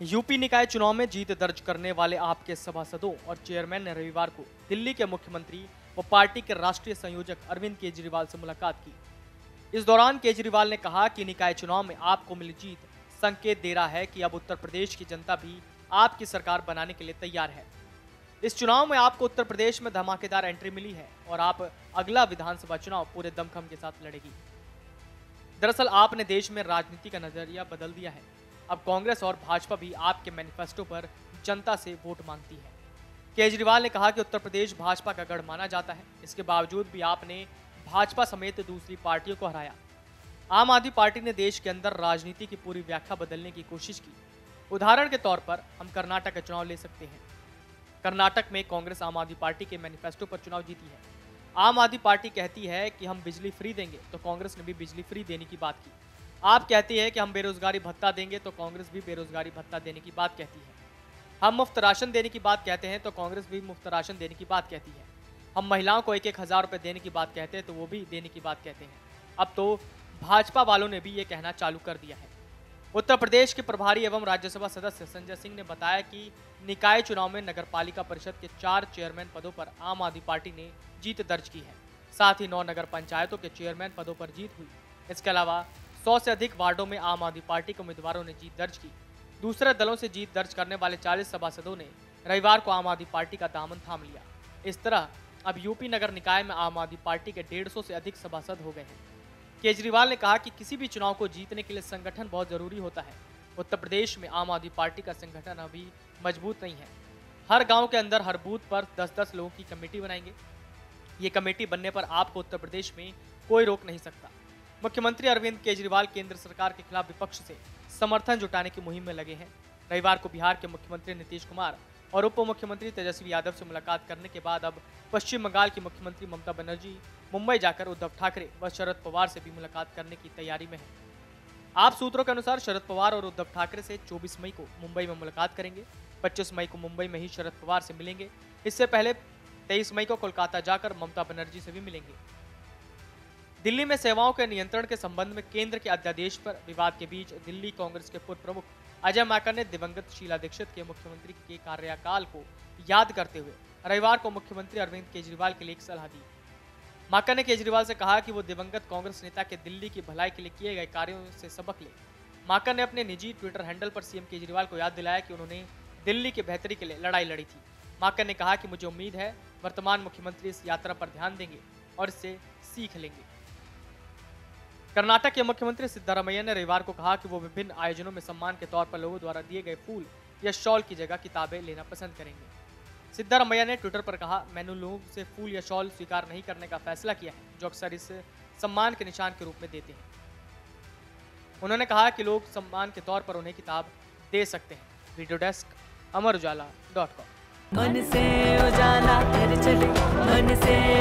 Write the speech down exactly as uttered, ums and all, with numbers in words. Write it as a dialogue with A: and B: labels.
A: UP निकाय चुनाव में जीत दर्ज करने वाले आप के सभासदों और चेयरमैन ने रविवार को दिल्ली के मुख्यमंत्री व पार्टी के राष्ट्रीय संयोजक अरविंद केजरीवाल से मुलाकात की। इस दौरान केजरीवाल ने कहा कि निकाय चुनाव में आपको मिली जीत संकेत दे रहा है कि अब उत्तर प्रदेश की जनता भी आपकी सरकार बनाने के लिए तैयार है। इस चुनाव में आपको उत्तर प्रदेश में धमाकेदार एंट्री मिली है और आप अगला विधानसभा चुनाव पूरे दमखम के साथ लड़ेगी। दरअसल आपने देश में राजनीति का नजरिया बदल दिया है। अब कांग्रेस और भाजपा भी आपके मैनिफेस्टो पर जनता से वोट मांगती है। केजरीवाल ने कहा कि उत्तर प्रदेश भाजपा का गढ़ माना जाता है, इसके बावजूद भी आपने भाजपा समेत दूसरी पार्टियों को हराया। आम आदमी पार्टी ने देश के अंदर राजनीति की पूरी व्याख्या बदलने की कोशिश की। उदाहरण के तौर पर हम कर्नाटक का चुनाव ले सकते हैं। कर्नाटक में कांग्रेस आम आदमी पार्टी के मैनिफेस्टो पर चुनाव जीती है। आम आदमी पार्टी कहती है कि हम बिजली फ्री देंगे, तो कांग्रेस ने भी बिजली फ्री देने की बात की। आप कहती है कि हम बेरोजगारी भत्ता देंगे, तो कांग्रेस भी बेरोजगारी भत्ता देने की बात कहती है। हम मुफ्त राशन देने की बात कहते हैं, तो कांग्रेस भी मुफ्त राशन देने की बात कहती है। हम महिलाओं को एक एक हजार रुपए देने की बात कहते हैं, तो वो भी देने की बात कहते हैं। अब तो भाजपा वालों ने भी ये कहना चालू कर दिया है। उत्तर प्रदेश के प्रभारी एवं राज्यसभा सदस्य संजय सिंह ने बताया कि निकाय चुनाव में नगरपालिका परिषद के चार चेयरमैन पदों पर आम आदमी पार्टी ने जीत दर्ज की है। साथ ही नौ नगर पंचायतों के चेयरमैन पदों पर जीत हुई। इसके अलावा सौ से अधिक वार्डों में आम आदमी पार्टी के उम्मीदवारों ने जीत दर्ज की। दूसरे दलों से जीत दर्ज करने वाले चालीस सभासदों ने रविवार को आम आदमी पार्टी का दामन थाम लिया। इस तरह अब यूपी नगर निकाय में आम आदमी पार्टी के डेढ़ सौ से अधिक सभासद हो गए हैं। केजरीवाल ने कहा कि किसी भी चुनाव को जीतने के लिए संगठन बहुत जरूरी होता है। उत्तर प्रदेश में आम आदमी पार्टी का संगठन अभी मजबूत नहीं है। हर गांव के अंदर हर बूथ पर दस दस लोगों की कमेटी बनाएंगे। ये कमेटी बनने पर आपको उत्तर प्रदेश में कोई रोक नहीं सकता। मुख्यमंत्री अरविंद केजरीवाल केंद्र सरकार के खिलाफ विपक्ष से समर्थन जुटाने की मुहिम में लगे हैं। रविवार को बिहार के मुख्यमंत्री नीतीश कुमार और उप मुख्यमंत्री तेजस्वी यादव से मुलाकात करने के बाद अब पश्चिम बंगाल की मुख्यमंत्री ममता बनर्जी मुंबई जाकर उद्धव ठाकरे व शरद पवार से भी मुलाकात करने की तैयारी में है। आप सूत्रों के अनुसार शरद पवार और उद्धव ठाकरे से चौबीस मई को मुंबई में मुलाकात करेंगे। पच्चीस मई को मुंबई में ही शरद पवार से मिलेंगे। इससे पहले तेईस मई को कोलकाता जाकर ममता बनर्जी से भी मिलेंगे। दिल्ली में सेवाओं के नियंत्रण के संबंध में केंद्र के अध्यादेश पर विवाद के बीच दिल्ली कांग्रेस के पूर्व प्रमुख अजय माकन ने दिवंगत शीला दीक्षित के मुख्यमंत्री के कार्यकाल को याद करते हुए रविवार को मुख्यमंत्री अरविंद केजरीवाल के लिए एक सलाह दी। माकन ने केजरीवाल से कहा कि वो दिवंगत कांग्रेस नेता के दिल्ली की भलाई के लिए किए गए कार्यों से सबक ले। माकन ने अपने निजी ट्विटर हैंडल पर सीएम केजरीवाल को याद दिलाया कि उन्होंने दिल्ली की बेहतरी के लिए लड़ाई लड़ी थी। माकन ने कहा कि मुझे उम्मीद है वर्तमान मुख्यमंत्री इस यात्रा पर ध्यान देंगे और इससे सीख लेंगे। कर्नाटक के मुख्यमंत्री सिद्धारमैया ने रविवार को कहा कि वो विभिन्न आयोजनों में सम्मान के तौर पर लोगों द्वारा दिए गए फूल या शॉल की जगह किताबें लेना पसंद करेंगे। सिद्धारमैया ने ट्विटर पर कहा, मैंने लोगों से फूल या शॉल स्वीकार नहीं करने का फैसला किया है, जो अक्सर इस सम्मान के निशान के रूप में देते हैं। उन्होंने कहा कि लोग सम्मान के तौर पर उन्हें किताब दे सकते हैं। Video desk Amar Ujala dot com.
B: मन से उजाला कर चले, मन से